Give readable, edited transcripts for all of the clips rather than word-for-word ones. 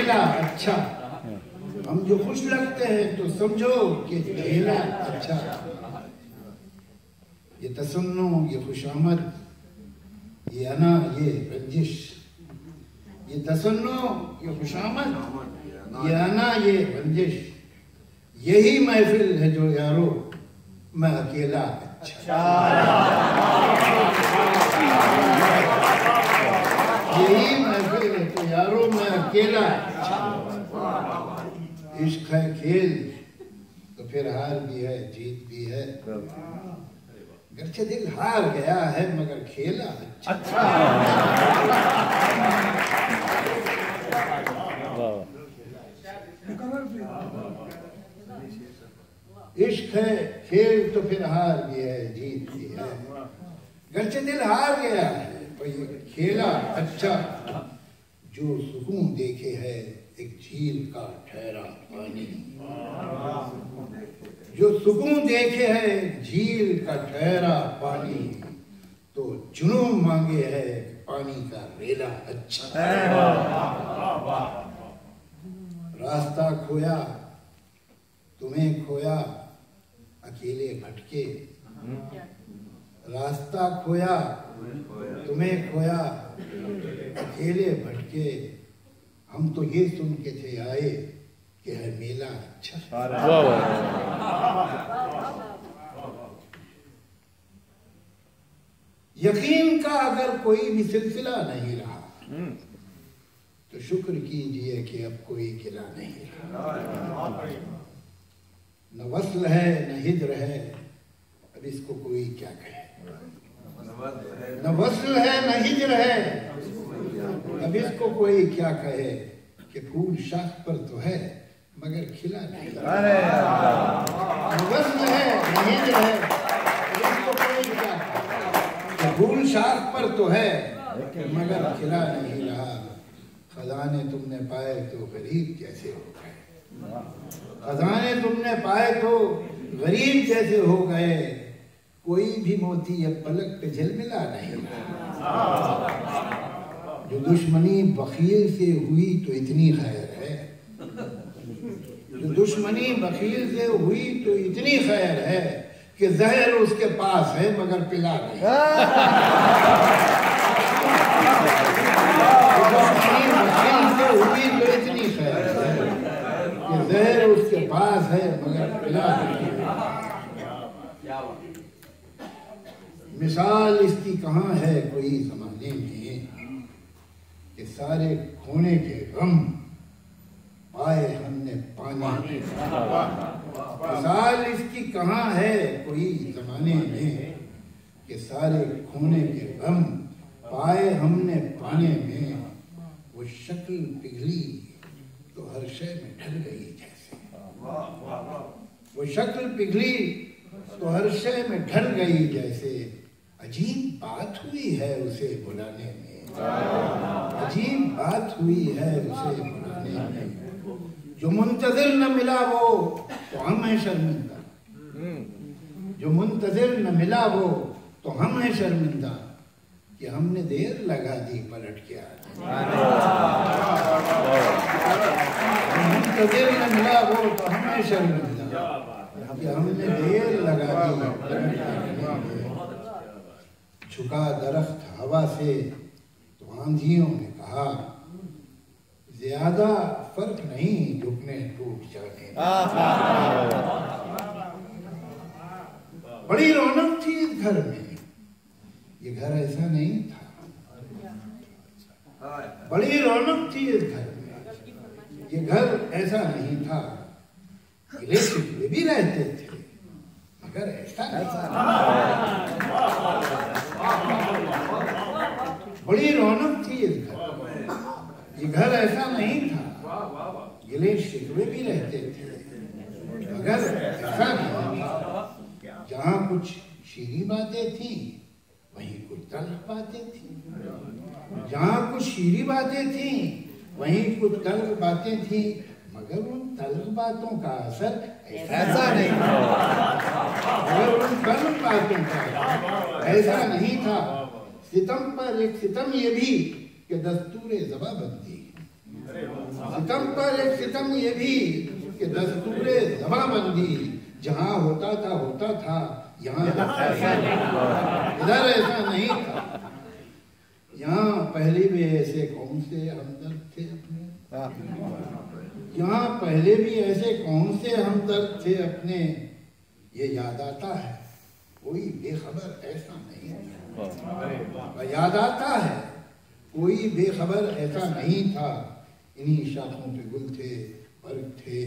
झेला अच्छा, हम जो खुश लगते हैं तो समझो कि झेला अच्छा। ये तसन्नो, ये खुशामद, ये अना, ये रंजिश, ये तसन्नो, ये खुशामद, ये अना, ये रंजिश, यही महफिल है जो यारो मैं अकेला अच्छा। यही महफिल है तो यारो मैं अकेला अच्छा। इश्क है खेल तो फिर हार भी है जीत भी है, गरचे दिल हार गया है मगर खेला अच्छा। इश्क है खेल तो फिर हार भी है जीत भी है, गरचे दिल हार गया है तो ये खेला अच्छा। जो सुकून देखे है एक झील का ठहरा पानी, जो सुकून देखे है झील का ठहरा पानी, तो जुनून मांगे है पानी का रेला अच्छा। रास्ता खोया तुम्हें खोया अकेले भटके, रास्ता खोया तुम्हें खोया अकेले भटके, हम तो ये सुन के थे आए कि है मेला अच्छा। यकीन का अगर कोई भी सिलसिला नहीं रहा तो शुक्र कीजिए कि अब कोई किला नहीं रहा। न वस्ल है न हिज्र है, अब इसको कोई क्या कहे। न वस्ल है न हिज्र है, अब इसको कोई क्या कहे कि फूल शाख पर तो है मगर खिला नहीं। न वस्ल है न हिज्र है, अब इसको कोई क्या कहे कि फूल शाख पर तो है मगर खिला नहीं रहा। खजाने तुमने पाए तो गरीब जैसे हो गए, खजाने तुमने पाए तो गरीब जैसे हो गए, कोई भी मोती अब पलक पे झिलमिला नहीं। जो दुश्मनी बखील से हुई तो इतनी खैर है, जो दुश्मनी बखील से हुई तो इतनी खैर है कि जहर उसके पास है मगर पिला नहीं। हुई तो इतनी खैर है कि जहर उसके पास है मगर पिला नहीं। मिसाल इसकी कहाँ है कोई ज़माने में कि सारे खोने के गम पाए हमने पानी। मिसाल इसकी कहाँ है कोई ज़माने में कि सारे खोने के गम पाए हमने पाने में, वो शक्ल पिघली तो हर शय में ढल गई जैसे, वो शक्ल पिघली तो हर शय में ढल गई जैसे। अजीब बात हुई है उसे बुलाने में, अजीब बात हुई है उसे बुलाने में। जो मुंतजिर न मिला वो तो हम हैं शर्मिंदा, जो मुंतजिर न मिला वो तो हम हैं शर्मिंदा कि हमने देर लगा दी पलट के आने। मुंतजिर न मिला वो तो हम हैं शर्मिंदा कि हमने देर लगा दी पलट के आने। झुका दरख्त हवा से तो आंधियों ने कहा, ज्यादा फर्क नहीं झुकने टूट जाने। बड़ी रौनक थी इस घर में, ये घर ऐसा नहीं था। बड़ी रौनक थी इस घर में, ये घर ऐसा नहीं था। गिले शिकवे भी रहते थे मगर ऐसा नहीं था। बड़ी रौनक थी इस घर में, ये घर ऐसा नहीं था। गिले शिकवे भी रहते थे मगर ऐसा नहीं था। जहाँ कुछ शीरी बातें थी वहीं कुछ तल्ख बातें थी, जहाँ कुछ शीरी बातें थी वहीं कुछ तल्ख बातें थी, मगर उन तल्ख बातों का असर ऐसा नहीं था। मगर उन तल्ख बातों का ऐसा नहीं था। सितम पर एक सितम ये भी कि दस्तूर ज़बाबंदी, ستم پر ایک ستم یہ بھی کہ دستور زباں بندی جہاں ہوتا تھا یہاں ادھر ایسا نہیں تھا. یہاں پہلے بھی ایسے کون سے ہمدرد تھے اپنے, یہاں پہلے بھی ایسے کون سے ہمدرد تھے اپنے, یہ یاد آتا ہے کوئی بے خبر ایسا نہیں تھا. یاد آتا ہے کوئی بے خبر ایسا نہیں تھا. انہی شاخوں پہ گل تھے, برگ تھے,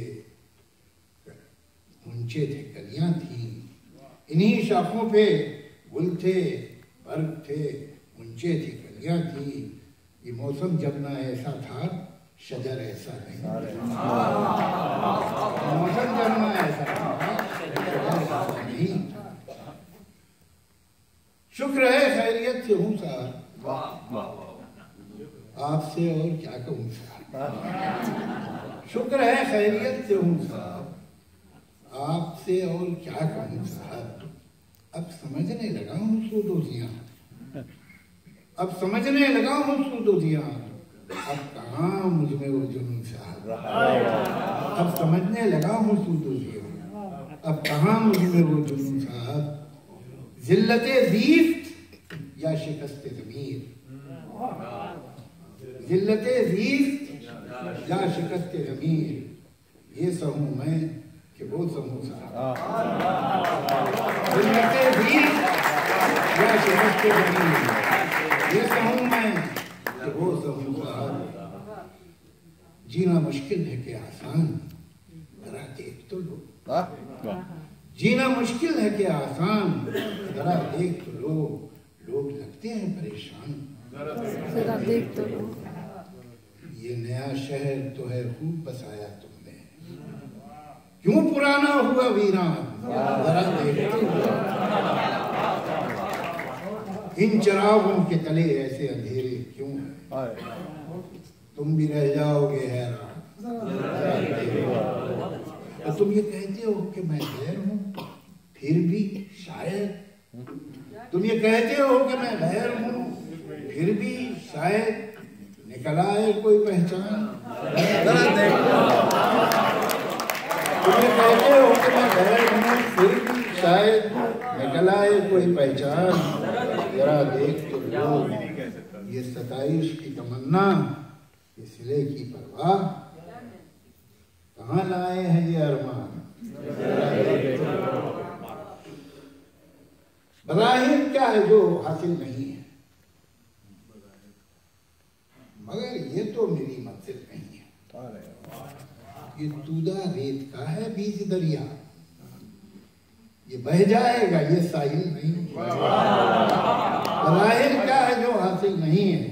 منچے تھے, کلیاں تھیں. انہی شاخوں پہ گل تھے, برگ تھے, منچے تھے, کلیاں تھیں. یہ موسم جب نہ ایسا تھا شجر ایسا نہیں. موسم جب نہ ایسا تھا شجر ایسا نہیں تھا. شکر ہے خیریت سے ہوں صاحب, آپ سے اور کیا کہوں صاحب. شکر ہے خیریت سے ہوں صاحب, آپ سے اور کیا کہوں صاحب. اب سمجھنے لگا ہوں سود و زیاں, اب سمجھنے لگا ہوں سود و زیاں. اب کہاں مجھ میں وہ جنون صاحب, اب سمجھنے لگا ہوں سود و زیاں. اب کہاں مجھ میں وہ جنون صاحب. ذلت زیفت یا شکست ضمیر, ذلت زیفت یا شکست ضمیر, یہ سہوں میں کہ وہ سہوں صاحب. ذلت زیفت یا شکست ضمیر, یہ سہوں میں کہ وہ سہوں صاحب. جینا مشکل ہے کہ آسان, ذرا دیکھ تو لو. جینا مشکل ہے کہ آسان, ذرا دیکھ تو لو. لوگ لگتے ہیں پریشان, ذرا دیکھ تو لو. یہ نیا شہر تو ہے خوب بسایا تم نے, کیوں پرانا ہوا ویران, ذرا دیکھ تو لو. ان چراغوں کے تلے ایسے اندھیرے کیوں ہیں, تم بھی رہ جاؤ گے حیران. اور تم یہ کہتے ہو کہ میں غیر ہوں, پھر بھی شاید. تم یہ کہتے ہو کہ میں غیر ہوں, پھر بھی شاید نکل آئے کوئی پہچان. تم یہ کہتے ہو کہ میں غیر ہوں, پھر بھی شاید نکل آئے کوئی پہچان. ذرا دیکھ تو لو. یہ ستائش کی تمنا, یہ صلے کی پرواہ, کہاں لائے ہیں یہ ارمان. بظاہر کیا ہے جو حاصل نہیں ہے, مگر یہ تو میری منزل نہیں ہے. یہ دودھا ریت کا ہے بیچ دریا, یہ بہہ جائے گا, یہ ساحل نہیں. بظاہر کیا ہے جو حاصل نہیں ہے,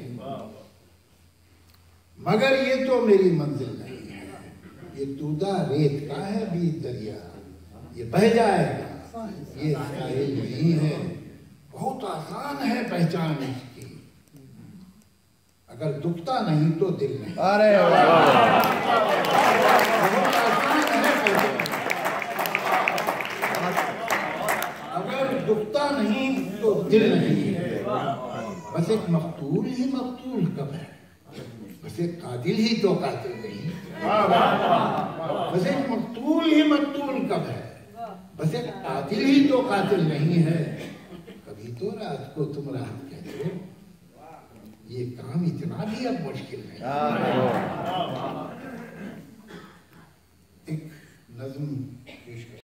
مگر یہ تو میری منزل نہیں ہے. یہ دودھا ریت کا ہے بیچ دریا, یہ بہہ جائے گا, یہ ساحل نہیں ہے. بہت آسان ہے پہچان اس کی, اگر دکھتا نہیں تو دل نہیں. بہت آسان ہے پہچان, اگر دکھتا نہیں تو دل نہیں ہے. بس ایک مقتول ہی مقتول کب ہے, بس ایک قاتل ہی تو قاتل نہیں. بس ایک مقتول ہی مقتول کب ہے, بس ایک قاتل ہی تو قاتل نہیں ہے. کبھی تو رات کو تم رات کہتے ہو, یہ کام اتنا بھی اب مشکل نہیں. ایک نظم پیش